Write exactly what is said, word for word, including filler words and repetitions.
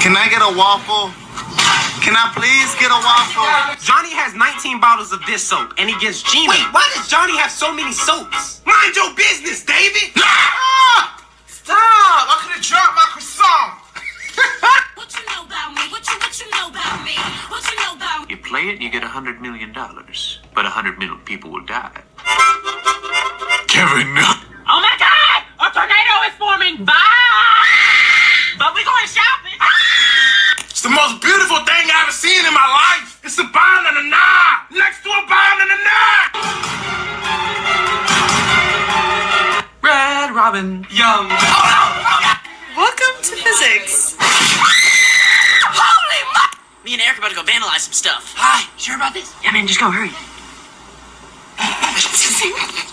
Can I get a waffle? Can I please get a waffle? Johnny has nineteen bottles of this soap, and he gets Gina. Wait, why does Johnny have so many soaps? Mind your business, David! Ah! Stop! I could have dropped my croissant. What you know about me? What you what you know about me? What you know about me? You play it, you get a hundred million dollars, but a hundred million people will die. Kevin, no. Oh my God! A tornado is forming. Bye. But we going shopping. It's the most beautiful thing I've ever seen in my life. It's a banana next to a banana. Red Robin, young. Welcome to physics. Holy mo- Me and Eric are about to go vandalize some stuff. Hi, sure about this? Yeah, man, just go hurry.